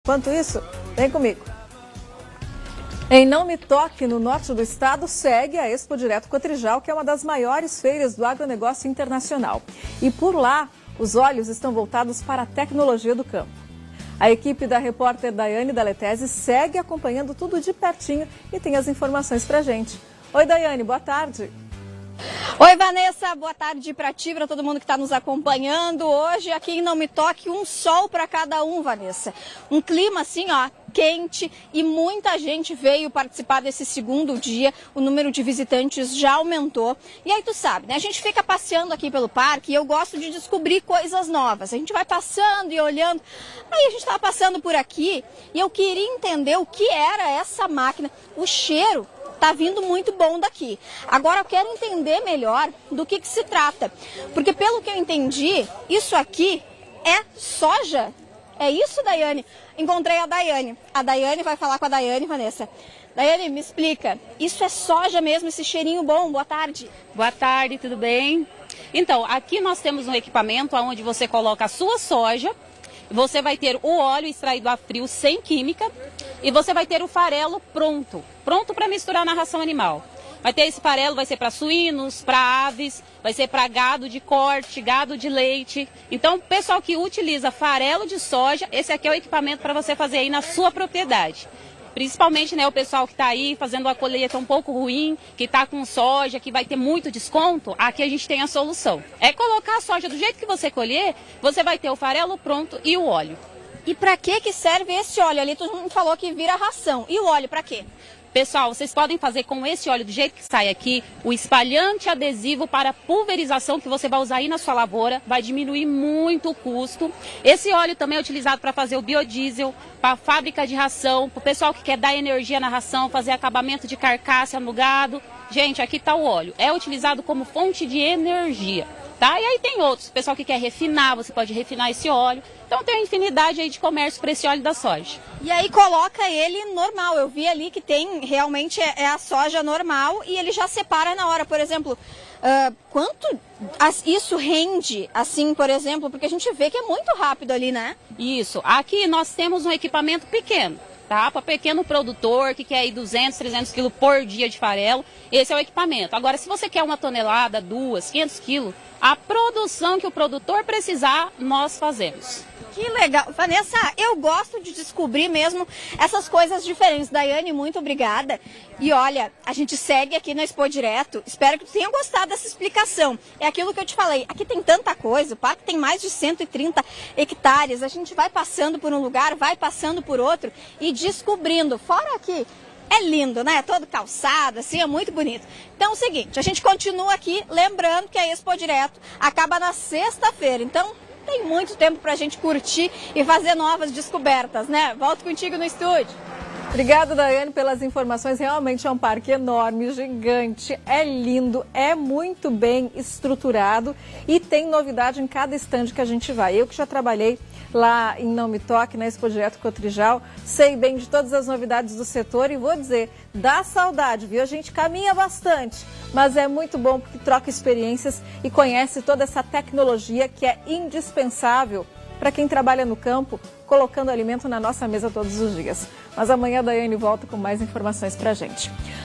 Enquanto isso, vem comigo. Em Não Me Toque, no norte do estado, segue a Expo Direto Cotrijal, que é uma das maiores feiras do agronegócio internacional. E por lá, os olhos estão voltados para a tecnologia do campo. A equipe da repórter Daiane Daletese segue acompanhando tudo de pertinho e tem as informações pra gente. Oi, Daiane, boa tarde. Oi, Vanessa, boa tarde para ti, para todo mundo que está nos acompanhando. Hoje aqui em Não Me Toque, um sol para cada um, Vanessa. Um clima assim, ó, quente, e muita gente veio participar desse segundo dia. O número de visitantes já aumentou. E aí tu sabe, né? A gente fica passeando aqui pelo parque e eu gosto de descobrir coisas novas. A gente vai passando e olhando. Aí a gente estava passando por aqui e eu queria entender o que era essa máquina. O cheiro tá vindo muito bom daqui. Agora eu quero entender melhor do que se trata. Porque pelo que eu entendi, isso aqui é soja. É isso, Daiane? Encontrei a Daiane. A Daiane vai falar com a Daiane, Vanessa. Daiane, me explica. Isso é soja mesmo, esse cheirinho bom? Boa tarde. Boa tarde, tudo bem? Então, aqui nós temos um equipamento onde você coloca a sua soja. Você vai ter o óleo extraído a frio sem química e você vai ter o farelo pronto para misturar na ração animal. Vai ter esse farelo, vai ser para suínos, para aves, vai ser para gado de corte, gado de leite. Então, o pessoal que utiliza farelo de soja, esse aqui é o equipamento para você fazer aí na sua propriedade. Principalmente, né, o pessoal que está aí fazendo uma colheita um pouco ruim, que está com soja, que vai ter muito desconto, aqui a gente tem a solução. É colocar a soja do jeito que você colher, você vai ter o farelo pronto e o óleo. E para que serve esse óleo? Ali tu falou que vira ração. E o óleo para quê? Pessoal, vocês podem fazer com esse óleo do jeito que sai aqui, o espalhante adesivo para pulverização que você vai usar aí na sua lavoura, vai diminuir muito o custo. Esse óleo também é utilizado para fazer o biodiesel, para a fábrica de ração, para o pessoal que quer dar energia na ração, fazer acabamento de carcaça no gado. Gente, aqui está o óleo, é utilizado como fonte de energia. Tá? E aí tem outros, o pessoal que quer refinar, você pode refinar esse óleo. Então tem uma infinidade aí de comércio para esse óleo da soja. E aí coloca ele normal, eu vi ali que tem, realmente é a soja normal e ele já separa na hora. Por exemplo, quanto isso rende, assim, por exemplo, porque a gente vê que é muito rápido ali, né? Isso, aqui nós temos um equipamento pequeno. Tá? Para pequeno produtor que quer aí 200, 300 quilos por dia de farelo, esse é o equipamento. Agora, se você quer 1 tonelada, 2, 500 quilos, a produção que o produtor precisar, nós fazemos. Que legal. Vanessa, eu gosto de descobrir mesmo essas coisas diferentes. Daiane, muito obrigada. E olha, a gente segue aqui na Expo Direto. Espero que tu tenha gostado dessa explicação. É aquilo que eu te falei. Aqui tem tanta coisa. O parque tem mais de 130 hectares. A gente vai passando por um lugar, vai passando por outro e descobrindo. Fora aqui, é lindo, né? Todo calçado, assim, é muito bonito. Então é o seguinte, a gente continua aqui, lembrando que a Expo Direto acaba na sexta-feira. Então tem muito tempo pra gente curtir e fazer novas descobertas, né? Volto contigo no estúdio. Obrigada, Daiane, pelas informações. Realmente é um parque enorme, gigante, é lindo, é muito bem estruturado e tem novidade em cada estande que a gente vai. Eu que já trabalhei lá em Não Me Toque, na Expo Direto Cotrijal, sei bem de todas as novidades do setor e vou dizer, dá saudade, viu? A gente caminha bastante, mas é muito bom porque troca experiências e conhece toda essa tecnologia que é indispensável para quem trabalha no campo, colocando alimento na nossa mesa todos os dias. Mas amanhã a Daiane volta com mais informações para a gente.